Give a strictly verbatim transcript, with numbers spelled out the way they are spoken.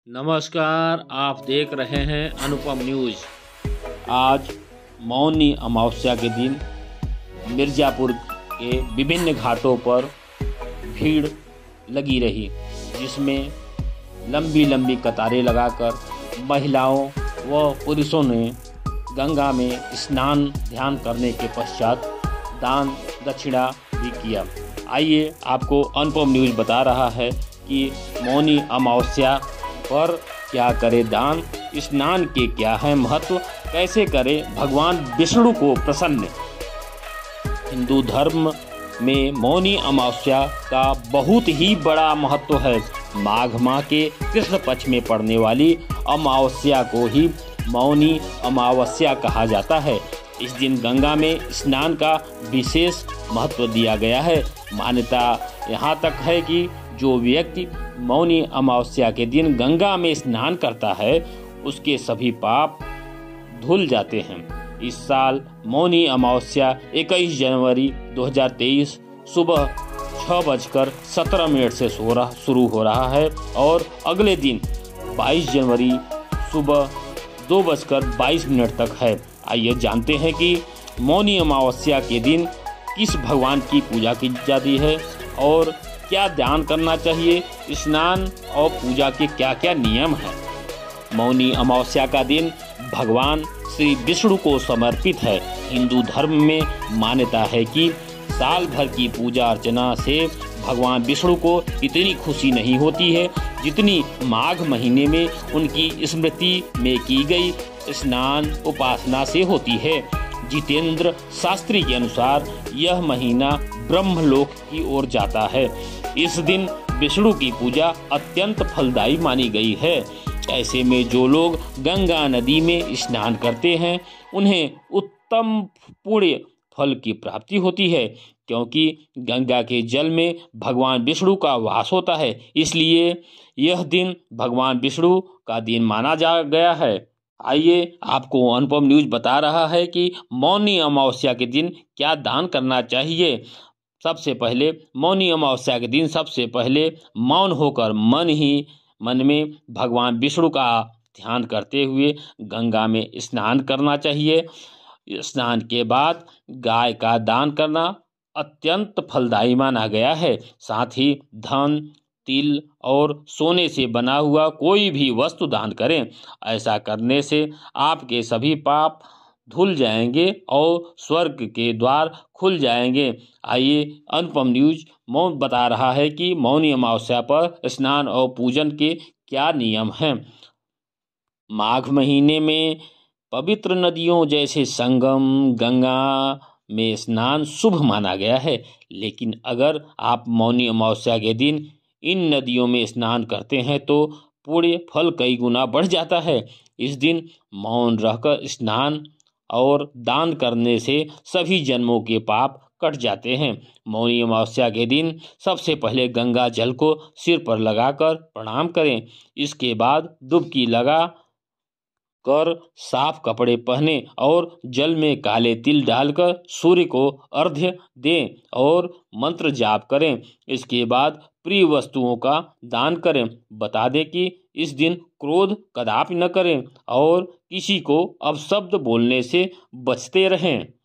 नमस्कार, आप देख रहे हैं अनुपम न्यूज। आज मौनी अमावस्या के दिन मिर्ज़ापुर के विभिन्न घाटों पर भीड़ लगी रही, जिसमें लंबी लंबी कतारें लगाकर महिलाओं व पुरुषों ने गंगा में स्नान ध्यान करने के पश्चात दान दक्षिणा भी किया। आइए आपको अनुपम न्यूज बता रहा है कि मौनी अमावस्या पर क्या करे दान, स्नान के क्या है महत्व, कैसे करे भगवान विष्णु को प्रसन्न। हिंदू धर्म में मौनी अमावस्या का बहुत ही बड़ा महत्व है। माघ माह के कृष्ण पक्ष में पड़ने वाली अमावस्या को ही मौनी अमावस्या कहा जाता है। इस दिन गंगा में स्नान का विशेष महत्व दिया गया है। मान्यता यहाँ तक है कि जो व्यक्ति मौनी अमावस्या के दिन गंगा में स्नान करता है, उसके सभी पाप धुल जाते हैं। इस साल मौनी अमावस्या इक्कीस जनवरी दो हज़ार तेईस सुबह छः बजकर सत्रह मिनट से शुरू हो रहा है और अगले दिन बाईस जनवरी सुबह दो बजकर बाईस मिनट तक है। आइए जानते हैं कि मौनी अमावस्या के दिन किस भगवान की पूजा की जाती है और क्या ध्यान करना चाहिए, स्नान और पूजा के क्या क्या नियम हैं। मौनी अमावस्या का दिन भगवान श्री विष्णु को समर्पित है। हिंदू धर्म में मान्यता है कि साल भर की पूजा अर्चना से भगवान विष्णु को इतनी खुशी नहीं होती है जितनी माघ महीने में उनकी स्मृति में की गई स्नान उपासना से होती है। जितेंद्र शास्त्री के अनुसार यह महीना ब्रह्मलोक की ओर जाता है। इस दिन विष्णु की पूजा अत्यंत फलदायी मानी गई है। ऐसे में जो लोग गंगा नदी में स्नान करते हैं, उन्हें उत्तम पुण्य फल की प्राप्ति होती है, क्योंकि गंगा के जल में भगवान विष्णु का वास होता है। इसलिए यह दिन भगवान विष्णु का दिन माना जा गया है। आइए आपको अनुपम न्यूज बता रहा है कि मौनी अमावस्या के दिन क्या दान करना चाहिए। सबसे पहले मौनी अमावस्या के दिन सबसे पहले मौन होकर मन ही मन में भगवान विष्णु का ध्यान करते हुए गंगा में स्नान करना चाहिए। स्नान के बाद गाय का दान करना अत्यंत फलदायी माना गया है। साथ ही धन, तिल और सोने से बना हुआ कोई भी वस्तु दान करें। ऐसा करने से आपके सभी पाप धुल जाएंगे और स्वर्ग के द्वार खुल जाएंगे। आइए अनुपम न्यूज मौन बता रहा है कि मौनी अमावस्या पर स्नान और पूजन के क्या नियम हैं। माघ महीने में पवित्र नदियों जैसे संगम, गंगा में स्नान शुभ माना गया है, लेकिन अगर आप मौनी अमावस्या के दिन इन नदियों में स्नान करते हैं तो पुण्य फल कई गुना बढ़ जाता है। इस दिन मौन रहकर स्नान और दान करने से सभी जन्मों के पाप कट जाते हैं। मौनी अमावस्या के दिन सबसे पहले गंगा जल को सिर पर लगाकर प्रणाम करें। इसके बाद डुबकी लगा कर साफ कपड़े पहने और जल में काले तिल डालकर सूर्य को अर्घ्य दें और मंत्र जाप करें। इसके बाद प्रिय वस्तुओं का दान करें। बता दें कि इस दिन क्रोध कदापि न करें और किसी को अपशब्द बोलने से बचते रहें।